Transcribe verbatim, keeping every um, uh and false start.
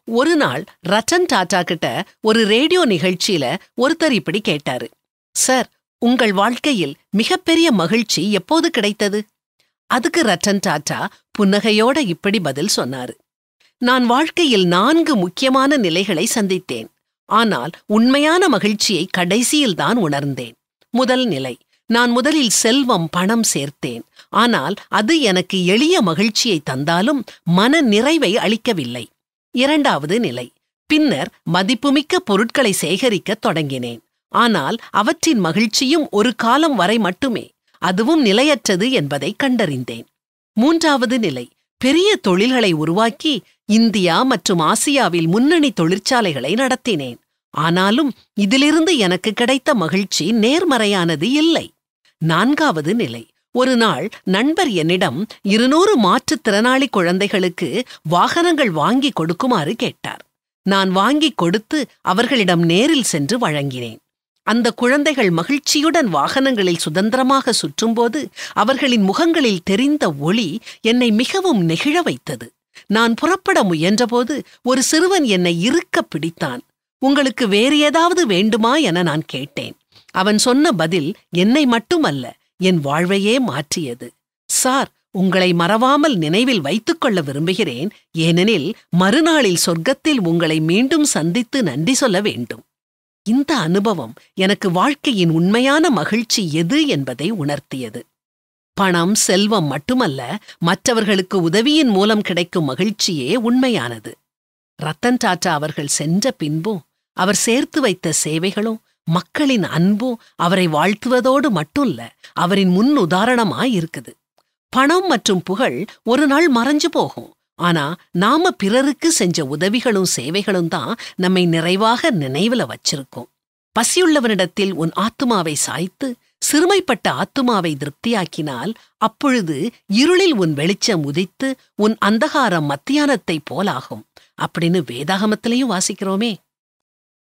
ஒரு நாள் ரத்தன் டாடா கிட்ட ஒரு ரேடியோ நிகழ்ச்சியில ஒருத்தர் இப்படி கேட்டாரு, சார், உங்கள் வாழ்க்கையில் மிகப்பெரிய மகிழ்ச்சி எப்போது கிடைத்தது? அதுக்கு ரத்தன் டாடா புன்னகையோட இப்படி பதில் சொன்னாரு, நான் வாழ்க்கையில் நான்கு முக்கியமான நிலைகளை சந்தித்தேன். ஆனால் உண்மையான மகிழ்ச்சியை கடைசியில்தான் உணர்ந்தேன். முதல் நிலை, நான் முதலில் செல்வம், பணம் சேர்த்தேன். ஆனால் அது எனக்கு எளிய மகிழ்ச்சியை தந்தாலும் மன நிறைவை அளிக்கவில்லை. இரண்டாவது நிலை, பின்னர் மதிப்புமிக்க பொருட்களை சேகரிக்கத் தொடங்கினேன். ஆனால் அவற்றின் மகிழ்ச்சியும் ஒரு காலம் வரை மட்டுமே, அதுவும் நிலையற்றது என்பதை கண்டறிந்தேன். மூன்றாவது நிலை, பெரிய தொழில்களை உருவாக்கி இந்தியா மற்றும் ஆசியாவில் முன்னணி தொழிற்சாலைகளை நடத்தினேன். ஆனாலும் இதிலிருந்து எனக்கு கிடைத்த மகிழ்ச்சி நேர்மறையானது இல்லை. நான்காவது நிலை, ஒரு நாள் நண்பர் என்னிடம் இருநூறு மாற்றுத்திறனாளி குழந்தைகளுக்கு வாகனங்கள் வாங்கி கொடுக்குமாறு கேட்டார். நான் வாங்கி கொடுத்து அவர்களிடம் நேரில் சென்று வழங்கினேன். அந்த குழந்தைகள் மகிழ்ச்சியுடன் வாகனங்களில் சுதந்திரமாக சுற்றும்போது அவர்களின் முகங்களில் தெரிந்த ஒளி என்னை மிகவும் நெகிழ வைத்தது. நான் புறப்பட முயன்றபோது ஒரு சிறுவன் என்னை இறுக்க பிடித்தான். உங்களுக்கு வேறு ஏதாவது வேண்டுமா என நான் கேட்டேன். அவன் சொன்ன பதில் என்னை மட்டுமல்ல, என் வாழ்வையே மாற்றியது. சார், உங்களை மறவாமல் நினைவில் வைத்துக்கொள்ள விரும்புகிறேன். ஏனெனில் மறுநாளில் சொர்க்கத்தில் உங்களை மீண்டும் சந்தித்து நன்றி சொல்ல வேண்டும். இந்த அனுபவம் எனக்கு வாழ்க்கையின் உண்மையான மகிழ்ச்சி எது என்பதை உணர்த்தியது. பணம், செல்வம் மட்டுமல்ல, மற்றவர்களுக்கு உதவியின் மூலம் கிடைக்கும் மகிழ்ச்சியே உண்மையானது. ரத்தன் டாடா அவர்கள் சென்ற பின்பும் அவர் சேர்த்து வைத்த சேவைகளும் மக்களின் அன்பும் அவரை வாழ்த்துவதோடு மட்டுமல்ல, அவரின் முன் உதாரணமாயிருக்குது. பணம் மற்றும் புகழ் ஒரு நாள் மறைஞ்சு போகும். ஆனா நாம பிறருக்கு செஞ்ச உதவிகளும் சேவைகளும் தான் நம்மை நிறைவாக நினைவுல வச்சிருக்கோம். பசியுள்ளவனிடத்தில் உன் ஆத்துமாவை சாய்த்து சிறுமைப்பட்ட ஆத்துமாவை திருப்தியாக்கினால் அப்பொழுது இருளில் உன் வெளிச்சம் உதித்து உன் அந்தகாரம் மத்தியானத்தைப் போலாகும் அப்படின்னு வேதாகமத்திலையும் வாசிக்கிறோமே.